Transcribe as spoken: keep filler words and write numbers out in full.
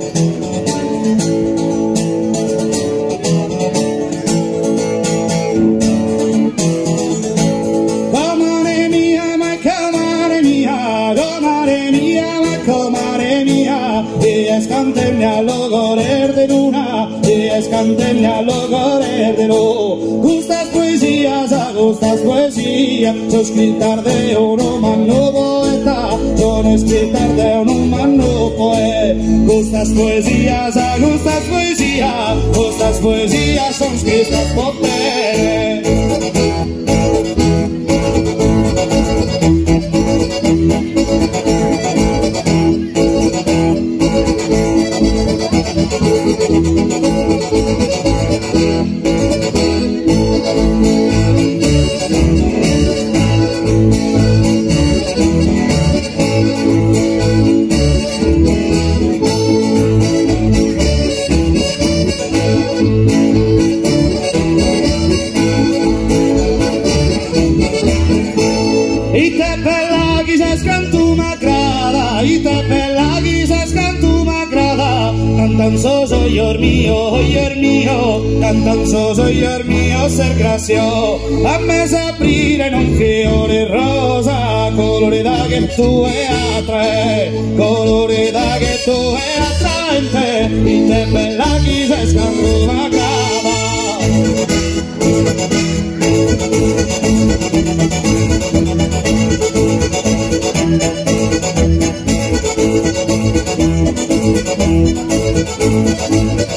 Scantenia lo gorer de luna, y escantenia lo gorer de lo. Gustas poesías, a gustas poesías, so escritar de un humano poeta, son escritar de un humano poeta. Gustas poesías, a gustas poesías, gustas poesías, son escritas por te. I te pelagis es que tu m'agrada, i te pelagis es que tu m'agrada. Cantan sos oyor mío, oyor mío, cantan sos oyor mío, ser gracio. A me s'aprire in un fiore rosa, colorida che tu è attrae, colorida che tu è attraente. I te pelagis es que tu m'agrada. Thank you.